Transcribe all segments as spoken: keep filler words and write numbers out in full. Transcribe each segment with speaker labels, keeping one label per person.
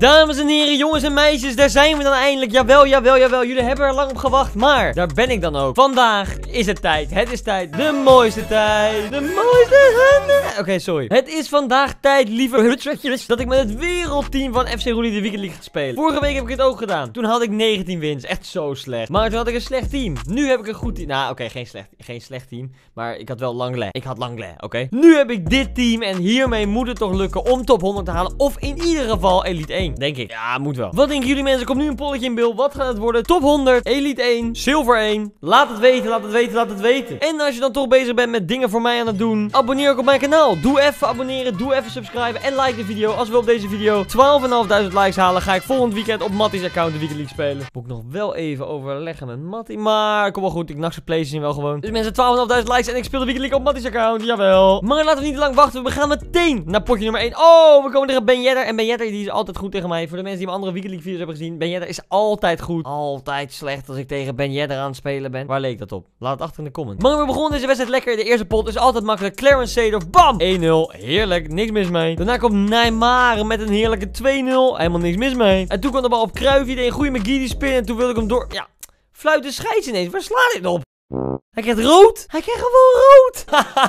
Speaker 1: Dames en heren, jongens en meisjes, daar zijn we dan eindelijk. Jawel, jawel, jawel. Jullie hebben er lang op gewacht, maar daar ben ik dan ook. Vandaag is het tijd. Het is tijd. De mooiste tijd. De mooiste handen. Oké, okay, sorry. Het is vandaag tijd, lieve hutsetjes, dat ik met het wereldteam van F C Roelie de Weekend League ga spelen. Vorige week heb ik het ook gedaan. Toen had ik negentien wins. Echt zo slecht. Maar toen had ik een slecht team. Nu heb ik een goed team. Nou, oké, okay, geen, slecht, geen slecht team. Maar ik had wel Langley. Ik had Langley, oké. Okay? Nu heb ik dit team en hiermee moet het toch lukken om top honderd te halen. Of in ieder geval Elite één. Denk ik. Ja, moet wel. Wat denken jullie mensen? Komt nu een polletje in beeld. Wat gaat het worden? Top honderd, Elite één, Silver één. Laat het weten, laat het weten, laat het weten. En als je dan toch bezig bent met dingen voor mij aan het doen, abonneer ook op mijn kanaal. Doe even abonneren, doe even subscriben en like de video. Als we op deze video twaalfduizendvijfhonderd likes halen, ga ik volgend weekend op Matties account de Weekend League spelen. Moet ik nog wel even overleggen met Mattie, maar kom wel goed. Ik nacht zijn PlayStation wel gewoon. Dus mensen, twaalfduizendvijfhonderd likes en ik speel de Weekend League op Matties account. Jawel. Maar laten we niet te lang wachten. We gaan meteen naar potje nummer één. Oh, we komen tegen Ben Yedder. En Ben Yedder die is altijd goed tegen mij. Voor de mensen die mijn andere Weekend League video's hebben gezien. Ben Yedder is altijd goed. Altijd slecht als ik tegen Ben Yedder aan het spelen ben. Waar leek dat op? Laat het achter in de comments. Maar we begonnen deze wedstrijd lekker. De eerste pot is altijd makkelijk. Clarence Seedorf. Bam! één nul. Heerlijk. Niks mis mee. Daarna komt Neymar met een heerlijke twee nul. Helemaal niks mis mee. En toen kwam de bal op Cruyff. Die deed een goede McGeady spin. En toen wilde ik hem door... Ja. Fluit de scheids ineens. Waar slaat dit op? Hij krijgt rood. Hij krijgt gewoon rood.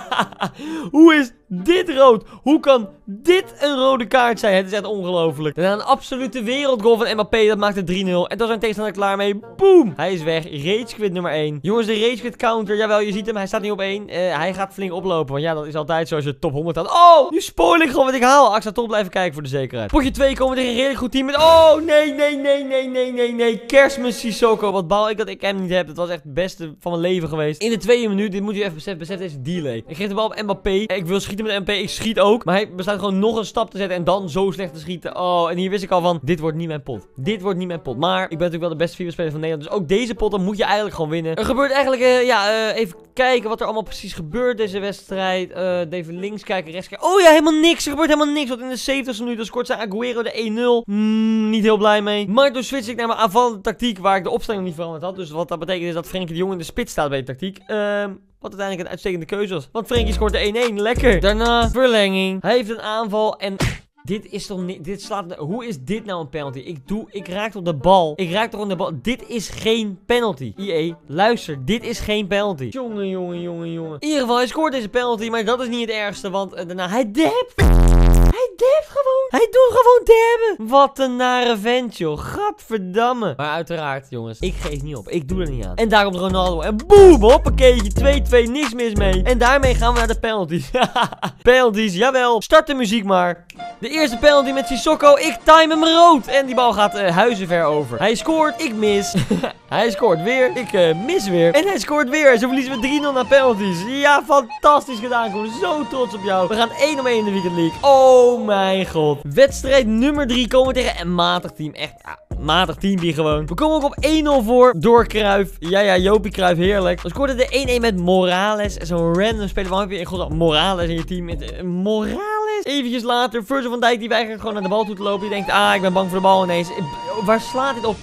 Speaker 1: Hoe is dit rood? Hoe kan dit een rode kaart zijn? Het is echt ongelooflijk. Daarna een absolute wereldgoal van Mbappé. Dat maakt het drie nul. En toen zijn tegenstander klaar mee. Boom. Hij is weg. Rage quit nummer één. Jongens, de rage quit counter. Jawel, je ziet hem. Hij staat niet op één. Uh, hij gaat flink oplopen. Want ja, dat is altijd zo als je top honderd had. Oh, nu spoil ik gewoon wat ik haal. Ik zal toch blijven kijken voor de zekerheid. Potje twee komen we tegen een redelijk goed team met... Oh, nee, nee, nee, nee, nee, nee, nee. Kerstmis Sissoko. Wat baal ik dat ik hem niet heb. Dat was echt het beste van mijn leven geweest. In de tweede minuut. Dit moet je even beseffen. Besef deze delay. Ik geef de bal op Mbappé. Ik wil schieten met Mbappé. Ik schiet ook. Maar hij besluit gewoon nog een stap te zetten. En dan zo slecht te schieten. Oh, en hier wist ik al van. Dit wordt niet mijn pot. Dit wordt niet mijn pot. Maar ik ben natuurlijk wel de beste FIFA-speler van Nederland. Dus ook deze potten moet je eigenlijk gewoon winnen. Er gebeurt eigenlijk, uh, ja, uh, even kijken wat er allemaal precies gebeurt deze wedstrijd. Uh, even links kijken, rechts kijken. Oh ja, helemaal niks. Er gebeurt helemaal niks. Want in de zeventigste minuut scoort zijn Aguero de één nul. Mm, niet heel blij mee. Maar toen switch ik naar mijn aanvallende tactiek. Waar ik de opstelling nog niet veranderd had. Dus wat dat betekent is dat Frenkie de Jong in de spits staat bij de tactiek. Ehm... Um, Wat uiteindelijk een uitstekende keuze was. Want Frenkie scoort de één één. Lekker. Daarna verlenging. Hij heeft een aanval. En dit is toch niet... Dit slaat... Hoe is dit nou een penalty? Ik doe... Ik raak op de bal. Ik raak toch op de bal. Dit is geen penalty. I E, luister. Dit is geen penalty. Jongen, jongen, jongen, jongen. In ieder geval, hij scoort deze penalty. Maar dat is niet het ergste. Want uh, daarna... Hij dept. Hij dept gewoon. Hij doet gewoon debben. Wat een nare vent, joh. Gadverdamme. Maar uiteraard, jongens. Ik geef niet op. Ik doe er niet aan. En daar komt Ronaldo. En boem. Hoppakeetje. twee twee. Niks mis mee. En daarmee gaan we naar de penalties. Penalties. Jawel. Start de muziek maar. De eerste penalty met Sissoko. Ik time hem rood. En die bal gaat uh, huizenver over. Hij scoort. Ik mis. Hij scoort weer. Ik uh, mis weer. En hij scoort weer. Zo verliezen we drie nul naar penalties. Ja, fantastisch gedaan, Koen. Zo trots op jou. We gaan één om één in de Weekend League. Oh mijn god. Wedstrijd nummer drie komen we tegen een matig team. Echt, ja, matig teampje gewoon. We komen ook op één nul voor door Cruyff. Ja, ja, Jopie Cruyff, heerlijk. We scoorden de één één met Morales. Zo'n random speler. Waarom heb je in godsnaam Morales in je team? Met, uh, Morales? Eventjes later. Virgil van Dijk die weigert gewoon naar de bal toe te lopen. Die denkt, ah, ik ben bang voor de bal ineens. Waar slaat dit op?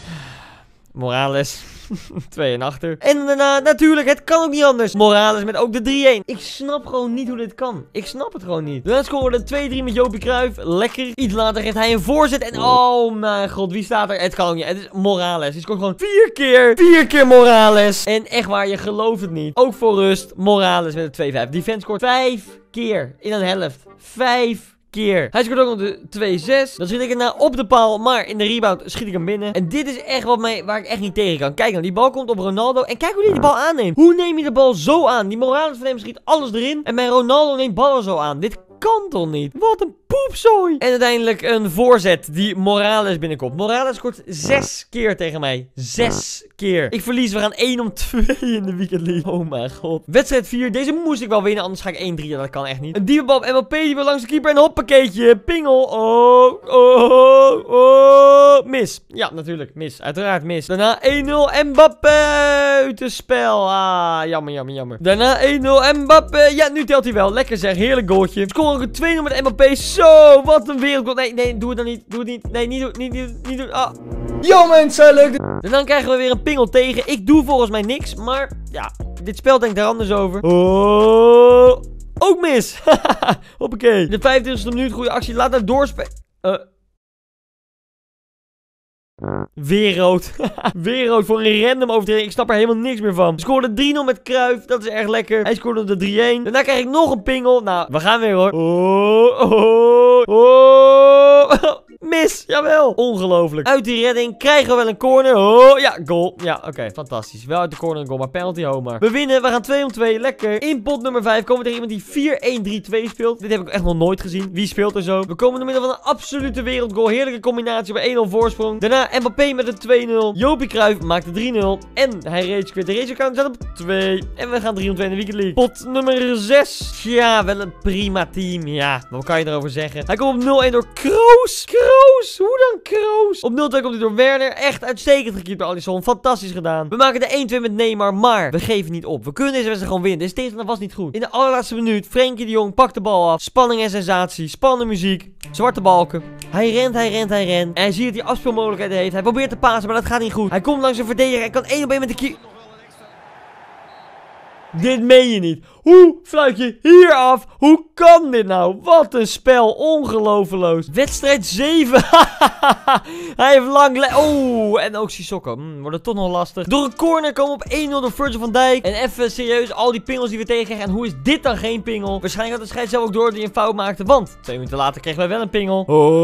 Speaker 1: Morales. twee en achter. En daarna, natuurlijk, het kan ook niet anders. Morales met ook de drie één. Ik snap gewoon niet hoe dit kan. Ik snap het gewoon niet. Dan scoren we de twee drie met Jopie Cruyff. Lekker. Iets later geeft hij een voorzet. En oh mijn god, wie staat er? Het kan ook niet. Het is Morales. Die scoort gewoon vier keer. Vier keer Morales. En echt waar, je gelooft het niet. Ook voor rust. Morales met de twee vijf. Defense scoort vijf keer in een helft. Vijf keer. Hij scoort ook nog de twee zes. Dan schiet ik erna op de paal. Maar in de rebound schiet ik hem binnen. En dit is echt wat mij, waar ik echt niet tegen kan. Kijk nou, die bal komt op Ronaldo. En kijk hoe hij die bal aanneemt. Hoe neem je de bal zo aan? Die Morales van hem schiet alles erin. En mijn Ronaldo neemt ballen zo aan. Dit kan toch niet? Wat een poepzooi. En uiteindelijk een voorzet die Morales binnenkomt. Morales scoort zes keer tegen mij. Zes keer. Ik verlies. We gaan één om twee in de Weekend League. Oh mijn god. Wedstrijd vier. Deze moest ik wel winnen. Anders ga ik één drie. Ja, dat kan echt niet. Een diepe bal op Mbappé. Die wil langs de keeper. En een hoppakeetje. Pingel. Oh. Oh. Oh. Mis. Ja, natuurlijk. Mis. Uiteraard mis. Daarna één nul. Mbappé. Uit het spel. Ah. Jammer, jammer, jammer. Daarna één nul. Mbappé. Ja, nu telt hij wel. Lekker zeg. Heerlijk goaltje. Scoren ook een twee nul met Mbappé. Zo. Wat een wereldgoal. Nee, nee. Doe het dan niet. Doe het niet. Nee, niet doen. Niet doen. Niet doen. Ah. Yo mensen, leuk. En dan krijgen we weer een pingel tegen. Ik doe volgens mij niks. Maar ja, dit spel denkt daar anders over. Oh. Ook mis. Hoppakee. De vijfentwintigste minuut. Goede actie. Laat het doorspelen. Uh. Weer rood. Weer rood voor een random overtreding. Ik snap er helemaal niks meer van. We scoorden drie nul met Cruyff. Dat is erg lekker. Hij scoorde op de drie-een. Daarna krijg ik nog een pingel. Nou, we gaan weer hoor. Oh, oh, oh. Mis, jawel. Ongelooflijk. Uit die redding krijgen we wel een corner. Oh, ja, goal. Ja, oké, okay, fantastisch. Wel uit de corner een goal, maar penalty Homer. We winnen, we gaan twee om twee, lekker. In pot nummer vijf komen we tegen iemand die vier een drie twee speelt. Dit heb ik echt nog nooit gezien. Wie speelt er zo? We komen door middel van een absolute wereldgoal. Heerlijke combinatie bij één nul voorsprong. Daarna Mbappé met een twee nul. Jopie Cruyff maakt de drie nul. En hij rage quit. De rage account staat op twee. En we gaan drie om twee in de Weekend League. Pot nummer zes. Ja, wel een prima team. Ja, wat kan je erover zeggen? Hij komt op nul een door Kroos. Kroos, hoe dan Kroos? Op nul twee komt hij door Werner. Echt uitstekend gekiept door Alisson. Fantastisch gedaan. We maken de één twee met Neymar, maar we geven niet op. We kunnen deze wedstrijd gewoon winnen. Deze tegenstander was niet goed. In de allerlaatste minuut, Frenkie de Jong pakt de bal af. Spanning en sensatie. Spannende muziek. Zwarte balken. Hij rent, hij rent, hij rent. En hij ziet dat hij afspeelmogelijkheden heeft. Hij probeert te pasen, maar dat gaat niet goed. Hij komt langs een verdediger. Hij kan één op één met de keeper. Dit meen je niet. Hoe fluit je hier af? Hoe kan dit nou? Wat een spel. Ongelooflijk. Wedstrijd zeven. Hij heeft lang... Oeh, en ook Sissoko. Hmm, wordt het toch nog lastig. Door een corner komen we op één nul door Virgil van Dijk. En even serieus, al die pingels die we tegenkrijgen. En hoe is dit dan geen pingel? Waarschijnlijk had de scheids zelf ook door dat hij een fout maakte. Want twee minuten later kregen wij wel een pingel.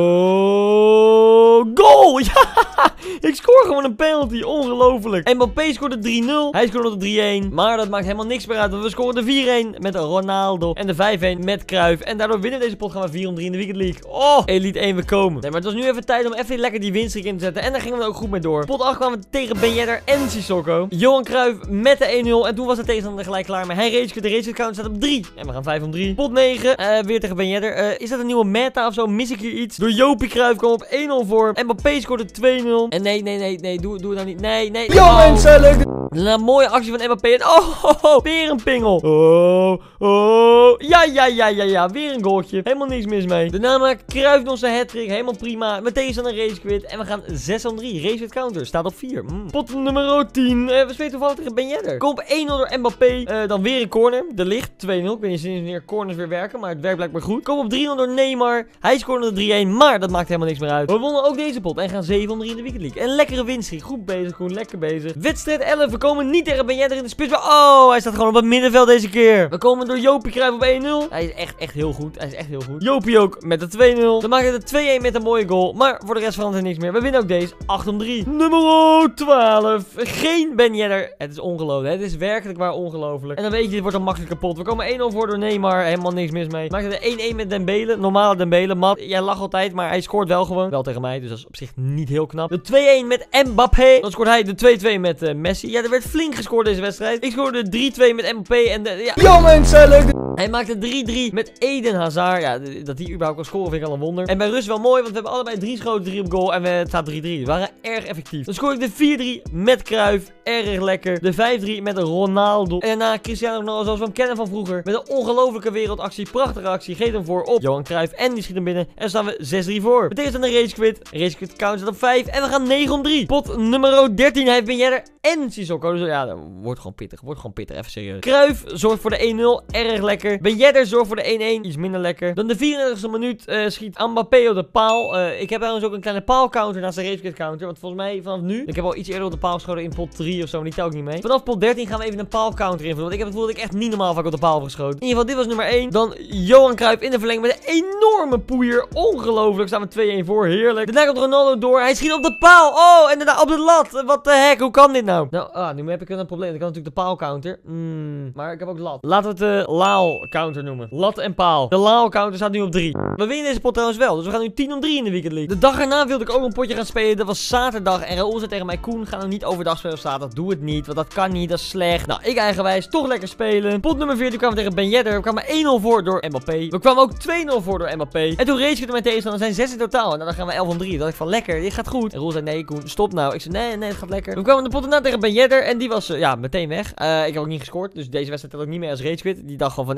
Speaker 1: Oh, goal! Ja, ik scoor gewoon een penalty. Ongelooflijk. Mbappé scoorde drie nul. Hij scoorde de drie een. Maar dat maakt helemaal niks meer uit. Want we scoren de vier een met Ronaldo. En de vijf een met Cruyff. En daardoor winnen we deze pot. Gaan we vier om drie in de Weekend League. Oh, Elite één, we komen. Nee, maar het was nu even tijd om even lekker die winstreek in te zetten. En daar gingen we ook goed mee door. Pot acht kwamen we tegen Ben Yedder en Sissoko. Johan Cruyff met de een nul. En toen was de tegenstander gelijk klaar. Maar hij rage. De rage account staat op drie. En we gaan vijf om drie. Pot negen. Uh, weer tegen Ben Yedder. Uh, is dat een nieuwe meta of zo? Mis ik hier iets? Door Jopie Cruyff kwam op één nul voor. Mbappé scoorde twee nul. En nee, nee, nee, nee. Doe, doe het nou niet. Nee, nee.
Speaker 2: Yo, mensen, leuk.
Speaker 1: Een mooie actie van Mbappé. En oh, oh, oh, weer een pingel. Oh, oh. Ja, ja, ja, ja, ja. Weer een goaltje. Helemaal niks mis mee. Daarna maakt Cruyff nog zijn hat-trick. Helemaal prima. Meteen een race quit. En we gaan zes om drie. Race quit counter. Staat op vier. Mm. Pot nummer tien. Uh, we spelen toevallig tegen Ben Yedder. Kom op één nul door Mbappé. Uh, dan weer een corner. De licht twee nul. Ik weet niet sinds wanneer corners weer werken. Maar het werkt blijkbaar goed. Kom op drie nul door Neymar. Hij scoorde de drie een. Maar dat maakt helemaal niks meer uit. We wonnen ook deze pot. En gaan zeven om drie in de Weekend League. Een lekkere winstreek. Goed bezig. Goed lekker bezig. Wedstrijd elf. We komen niet tegen Ben Yedder in de spits. Oh, hij staat gewoon op het middenveld deze keer. We komen door Jopie Cruyff op één nul. Hij is echt, echt heel goed. Hij is echt heel goed. Jopie ook met de twee nul. Dan maken we de twee een met een mooie goal. Maar voor de rest verandert er niks meer. We winnen ook deze. acht om drie. Nummer twaalf. Geen Ben Yedder. Het is ongelooflijk. Het is werkelijk waar ongelooflijk. En dan weet je, dit wordt een makkelijk kapot. We komen één nul voor door Neymar. Helemaal niks mis mee. Maakte de één een met Dembele. Normale Dembele. Mat, jij lacht altijd, maar hij scoort wel gewoon. Wel tegen mij. Dus dat is op zich niet heel knap. De twee een met Mbappé. Dan scoort hij de twee twee met uh, Messi. Ja, er werd flink gescoord deze wedstrijd. Ik scoorde de drie twee met Mbappé. En de, ja.
Speaker 2: Yo, mensen, leuk.
Speaker 1: Hij maakte drie drie met Eden Hazard. Ja, dat die überhaupt kan scoren vind ik al een wonder. En bij rust wel mooi, want we hebben allebei drie schoten, drie op goal. En we, het staat drie drie. We waren erg effectief. Dan scoor ik de vier drie met Cruyff. Erg lekker. De vijf drie met Ronaldo. En daarna Cristiano Ronaldo, zoals we hem kennen van vroeger. Met een ongelofelijke wereldactie. Prachtige actie. Geeft hem voor op Johan Cruyff. En die schiet hem binnen. En dan staan we zes drie voor. Betekent dan een race quit. Race quit count staat op vijf. En we gaan negen om drie. Pot nummer dertien. Hij heeft Ben Yedder en Sissoko. Dus ja, dat wordt gewoon pittig. Wordt gewoon pittig. Even serieus. Cruyff zorgt voor de één nul. Erg lekker. Ben Yedder zorgt voor de één een. Iets minder lekker. Dan de vierendertigste minuut uh, schiet Mbappé op de paal. Uh, ik heb trouwens ook een kleine paalcounter naast de race quit counter. Want volgens mij vanaf nu. Ik heb al iets eerder op de paal geschoten in pot drie of zo. Maar die tel ik niet mee. Vanaf pot dertien gaan we even een paalcounter invullen. Want ik heb het gevoel dat ik echt niet normaal vaak op de paal heb geschoten. In ieder geval, dit was nummer één. Dan Johan Cruyff in de verlenging met een enorme poeier. Ongelooflijk. Staan we twee een voor. Heerlijk. Daarna komt Ronaldo door. Hij schiet op de paal. Oh, en daarna op de lat. Wat de heck. Hoe kan dit nou? Nou, ah, nu heb ik een probleem. Ik kan natuurlijk de paalcounter. Mm, maar ik heb ook lat. Laten we het de Laal counter noemen. Lat en paal. De Laal counter staat nu op drie. We winnen deze pot trouwens wel. Dus we gaan nu tien om drie in de Weekend League. De dag erna wilde ik ook een potje gaan spelen. Dat was zaterdag. En Raoul zei tegen mij: Koen, ga nou niet overdag spelen op zaterdag. Doe het niet. Want dat kan niet. Dat is slecht. Nou, ik eigenwijs. Toch lekker spelen. Pot nummer veertien kwamen we tegen Ben Yedder. We kwamen één nul voor door Mbappé. We kwamen ook twee nul voor door Mbappé. En toen race ik mijn tegenstander. Er zijn zes in totaal. En dan gaan we elf om drie. Dat dacht ik van lekker. Dit gaat goed. En Raoul zei: nee, Koen, stop nou. Ik zei: nee, nee, het gaat lekker. We kwamen de pot erna tegen Ben Yedder. En die was uh, ja, meteen weg. Uh, ik heb ook niet gescoord. Dus deze wedstrijd had ook niet meer als race quit. Die dacht gewoon van: ik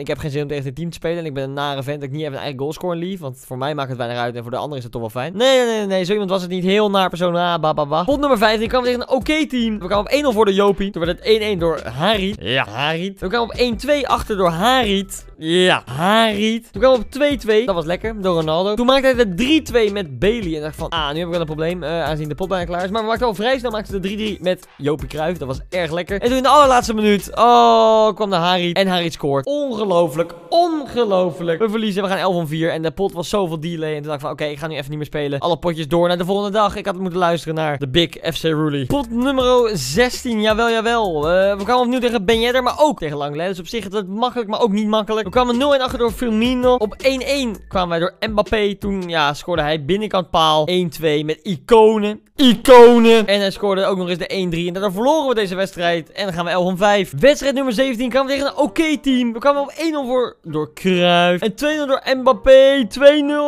Speaker 1: heb geen zin om tegen dit team te spelen. En ik ben een nare vent dat ik niet even een eigen goalscorer lief. Want voor mij maakt het weinig uit. En voor de anderen is het toch wel fijn. Nee, nee, nee, nee. Zo iemand was het niet. Heel naar persoon. Ah, ba, ba, ba. Pot nummer vijftien. kwamen we tegen een oké team. We kwamen op één nul voor de Jopie. Toen werd het één één door Harit. Ja, Harit. We kwamen op één twee achter door Harit. Ja, Harit. Toen kwamen we op twee twee. Dat was lekker. Door Ronaldo. Toen maakte hij de drie twee met Bailey. En dacht van, ah, nu heb ik wel een probleem. Uh, aangezien de pot bijna klaar is. Maar we maakten al vrij snel. Maakten de drie drie met Jopie Cruijff. Dat was erg lekker. En toen in de allerlaatste minuut. Oh, kwam de Harit. En Harit scoort. Ongelooflijk. Ongelooflijk. We verliezen. We gaan elf om vier. En de pot was zoveel delay. En toen dacht ik van, oké, okay, ik ga nu even niet meer spelen. Alle potjes door naar de volgende dag. Ik had moeten luisteren naar de Big F C Roelie. Pot nummer zestien. Jawel, jawel. Uh, we kwamen opnieuw tegen Ben Yedder. Maar ook tegen Langley. Dus op zich het makkelijk, maar ook niet makkelijk. We kwamen nul één achter door Firmino. Op één één kwamen wij door Mbappé. Toen, ja, scoorde hij binnenkant paal. één twee met iconen. Iconen. En hij scoorde ook nog eens de één drie. En daardoor verloren we deze wedstrijd. En dan gaan we elf om vijf. Wedstrijd nummer zeventien kwamen we tegen een oké okay team. We kwamen op één nul voor door Cruijff. En twee nul door Mbappé. twee nul.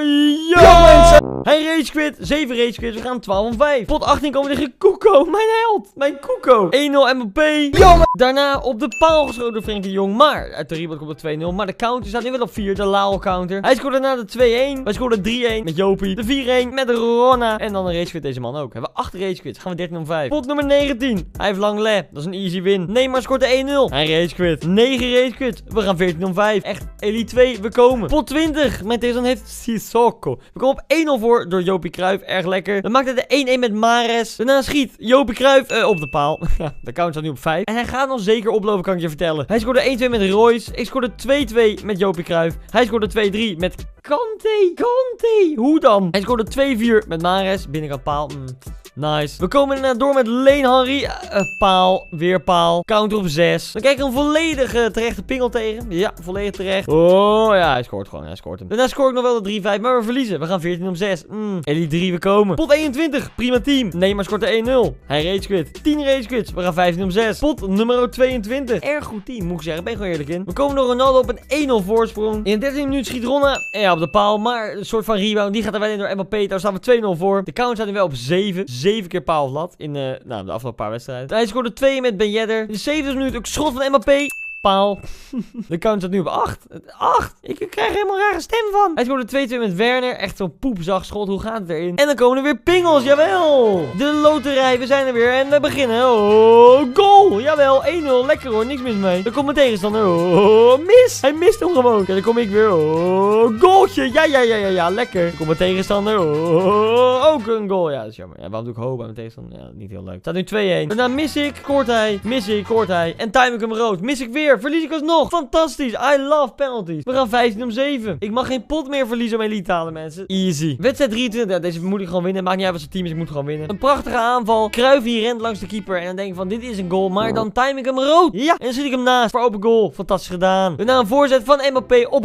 Speaker 1: Ja, ja mensen. Hij rage quit. zeven rage quit. We gaan twaalf om vijf. Pot achttien komen we tegen Kuko. Mijn held. Mijn Kuko. één nul Mbappé. Ja, daarna op de paal geschoten door Frenkie de Jong. Maar uit de rebound komt de twee nul. Maar de counter staat nu wel op vier. De Lao counter. Hij scoorde daarna de twee één. Wij scoorden drie één met Jopie. De vier één met Ronna. En dan een rage quit deze man ook. We hebben acht rage quits. Gaan we dertien om vijf. Pot nummer negentien. Hij heeft Langley. Dat is een easy win. Neymar scoort de één nul. Hij rage quit. negen rage quits. We gaan veertien om vijf. Echt Elite twee. We komen. Pot twintig. Mijn tegenstander heeft Sissoko. We komen op één nul voor door Jopie Cruijff. Erg lekker. Dan maakt hij de één één met Mahrez. Daarna schiet Jopie Cruijff uh, op de paal. Ja, de count staat nu op vijf. En hij gaat nog zeker oplopen, kan ik je vertellen. Hij scoorde één twee met Royce. Ik scoorde twee twee met Jopie Cruijff. Hij scoorde twee drie met Kante. Kante. Hoe dan? Hij scoorde twee vier met Mahrez. Binnenkant paal. Mm. Nice. We komen daarna door met Leen Henry. Uh, paal. Weer paal. Counter op zes. Dan krijg ik een volledige terechte pingel tegen. Ja, volledig terecht. Oh ja, hij scoort gewoon. Hij scoort hem. Daarna scoor ik nog wel de drie vijf. Maar we verliezen. We gaan veertien om zes. Mm. Elite drie, we komen. Pot eenentwintig. Prima team. Neymar scoort de één nul. Hij rage quit. tien rage quits. We gaan vijftien om zes. Pot nummer tweeëntwintig. Erg goed team, moet ik zeggen. Ben ik gewoon eerlijk in. We komen door Ronaldo op een één nul voorsprong. In de dertiende minuut schiet Ronna. En ja, op de paal. Maar een soort van rebound. Die gaat er wel in door Mbappé. Daar staan we twee nul voor. De count staat nu wel op zeven. zeven keer paal of lat. In uh, nou, de afgelopen paar wedstrijden. Hij scoorde twee met Ben Yedder. In de zeventigste minuut ook schot van Mbappé. Paal. De count staat nu op acht. acht. Ik krijg er helemaal een rare stem van. Hij scoorde twee twee met Werner. Echt zo'n poepzacht schot. Hoe gaat het erin? En dan komen er weer pingels. Jawel. De loterij. We zijn er weer. En we beginnen. Oh, goal. Jawel. één nul. Lekker hoor. Niks mis mee. Dan komt mijn tegenstander. Oh, mis. Hij mist hem gewoon. Ja, dan kom ik weer. Oh, goaltje. Ja, ja, ja, ja, ja. Lekker. Dan komt mijn tegenstander. Oh, ook een goal. Ja, dat is jammer. Ja, waarom doe ik hoop bij mijn tegenstander? Ja, niet heel leuk. Het staat nu twee één. Daarna mis ik. Scoort hij. Mis ik. Scoort hij. En time ik hem rood. Mis ik weer. Verlies ik alsnog. Fantastisch. I love penalties. We gaan vijftien om zeven. Ik mag geen pot meer verliezen om elite te halen, mensen. Easy. Wedstrijd drieëntwintig. Ja, deze moet ik gewoon winnen. Maakt niet uit wat zijn team is. Ik moet gewoon winnen. Een prachtige aanval. Cruijff hier rent langs de keeper. En dan denk ik van, dit is een goal. Maar dan time ik hem rood. Ja. En dan schiet ik hem naast. Voor open goal. Fantastisch gedaan. Daarna een voorzet van Mbappé op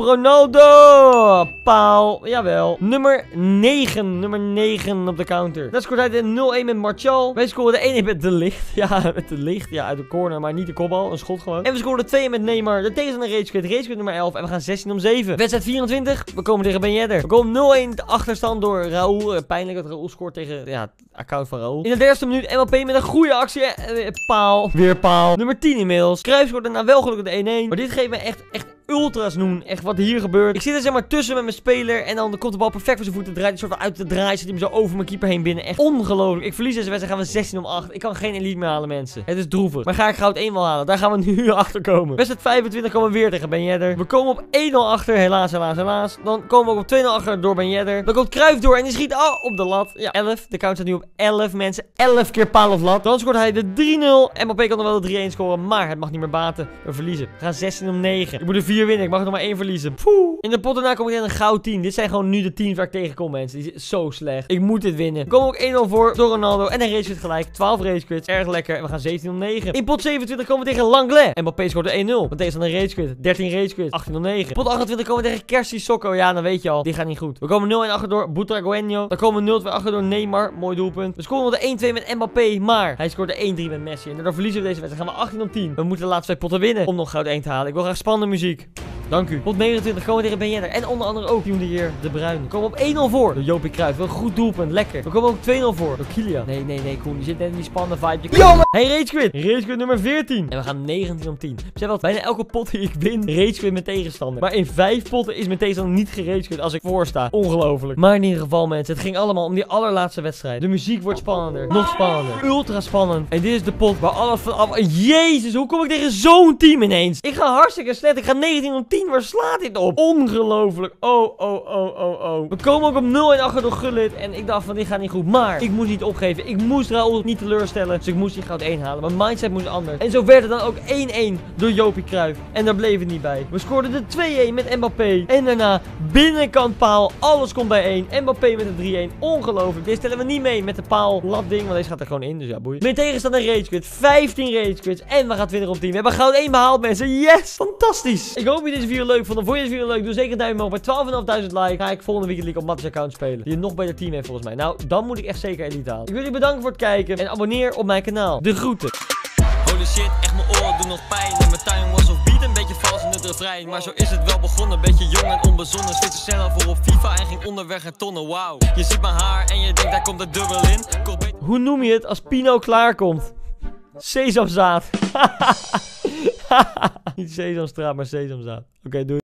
Speaker 1: Ronaldo. Paal. Jawel. Nummer negen. Nummer negen op de counter. Dan scoort hij de nul één met Martial. Wij scoren de één één met De Ligt. Ja, met De Ligt. Ja, uit de corner. Maar niet de kopbal. Een schot gewoon. En we scoren twee met Neymar. De tegenstander rage quit. Rage quit nummer elf. En we gaan zestien om zeven. Wedstrijd vierentwintig. We komen tegen Ben Yedder. We komen nul één achterstand door Raúl. Uh, pijnlijk dat Raúl scoort tegen ja, het account van Raúl. In de dertigste minuut Mbappé met een goede actie. Uh, paal. Weer paal. Nummer tien inmiddels. Cruijff scoort daarna wel gelukkig de één één. Maar dit geeft me echt, echt ultras noen. Echt wat hier gebeurt. Ik zit er zeg maar tussen met mijn speler. En dan komt de bal perfect voor zijn voeten. Draait een soort van uit de draai. Zit hij hem zo over mijn keeper heen binnen. Echt ongelooflijk. Ik verlies deze wedstrijd. Gaan we zestien om acht. Ik kan geen elite meer halen, mensen. Het is droevig. Maar ga ik goud één wel halen? Daar gaan we nu achter komen. Wedstrijd vijfentwintig komen we weer tegen Ben Yedder. We komen op één nul achter. Helaas, helaas, helaas. Dan komen we ook op twee nul achter door Ben Yedder. Dan komt Cruijff door en die schiet oh, op de lat. Ja, elf. De count staat nu op elf mensen. elf keer paal of lat. Dan scoort hij de drie nul. Mbappé kan nog wel de drie één scoren. Maar het mag niet meer baten. We verliezen. We gaan zestien om negen. Ik moet er vier winnen. Ik mag er nog maar één verliezen. Poeh. In de pot daarna kom ik in een goud team. Dit zijn gewoon nu de teams waar ik tegenkom, mensen. Die zijn zo slecht. Ik moet dit winnen. We komen ook één nul voor door Ronaldo. En een race quit gelijk. twaalf race quits. Erg lekker. En we gaan zeventien om negen. In pot zevenentwintig komen we tegen Langley. Mbappé scoort de één nul. Want deze is dan een race quit. dertien race quits. achttien om negen. Pot achtentwintig komen we tegen Kersi Sokko. Ja, dan weet je al. Die gaat niet goed. We komen nul één achter door Butragueño. Dan komen we nul twee achter door Neymar. Mooi doelpunt. We scoren de één twee met Mbappé. Maar hij scoort de één drie met Messi. En daardoor verliezen we deze wedstrijd. Dan gaan we achttien om tien. We moeten de laatste twee potten winnen. Om nog goud één te halen. Ik wil graag spannende muziek. Dank u. Pot negenentwintig komen we tegen Ben Yedder. En onder andere ook Team of the Year, De Bruyne. We komen op één nul voor door Jopie Cruijff. Wel een goed doelpunt. Lekker. We komen ook twee nul voor door Kylian. Nee, nee, nee, Koen. Je zit net in die spannende vibe. Yo, hey, Rage Quit. Rage Quit nummer veertien. En we gaan negentien om tien. Zeg wat, bijna elke pot die ik win, Rage Quit met tegenstander. Maar in vijf potten is mijn tegenstander niet gerage quit als ik voor sta. Ongelooflijk. Maar in ieder geval, mensen, het ging allemaal om die allerlaatste wedstrijd. De muziek wordt spannender. Nog spannender. Ultra spannend. En dit is de pot waar alles van af... Jezus, hoe kom ik tegen zo'n team ineens? Ik ga hartstikke slecht. Ik ga negentien om tien. Waar slaat dit op? Ongelooflijk. Oh, oh, oh, oh, oh. We komen ook op nul en achter door Gullit. En ik dacht van, dit gaat niet goed. Maar ik moest niet opgeven. Ik moest Raoul niet teleurstellen. Dus ik moest die goud één halen. Mijn mindset moest anders. En zo werd het dan ook één één door Jopie Cruijff. En daar bleef het niet bij. We scoorden de twee één met Mbappé. En daarna binnenkant paal. Alles komt bij één. Mbappé met de drie één. Ongelooflijk. Deze stellen we niet mee met de paal lat ding. Want deze gaat er gewoon in. Dus ja, boeien. Mijn tegenstander rage quit. vijftien rage quits. En we gaan twintig op tien. We hebben goud één behaald, mensen. Yes! Fantastisch! Ik hoop je deze video leuk vonden. Vond je deze video leuk? Doe zeker een duimpje omhoog. Bij twaalfduizend vijfhonderd likes ga ik volgende weekend League op Matties account spelen. Die een nog beter team heeft volgens mij. Nou, dan moet ik echt zeker elite halen. Ik wil jullie bedanken voor het kijken. En abonneer op mijn kanaal. De groeten.
Speaker 2: Holy shit, echt mijn oren doen nog pijn. En mijn tuin was of beat een beetje vals in het refrein. Maar zo is het wel begonnen, beetje jong en onbezonnen. Switchte snel voor op FIFA en ging onderweg en tonnen. Wauw, je ziet mijn haar en je denkt daar komt er dubbel in.
Speaker 1: Hoe noem je het als Pino klaarkomt? Sesamzaad. Niet sesamstraat, maar sesamzaad. Oké, okay, doei.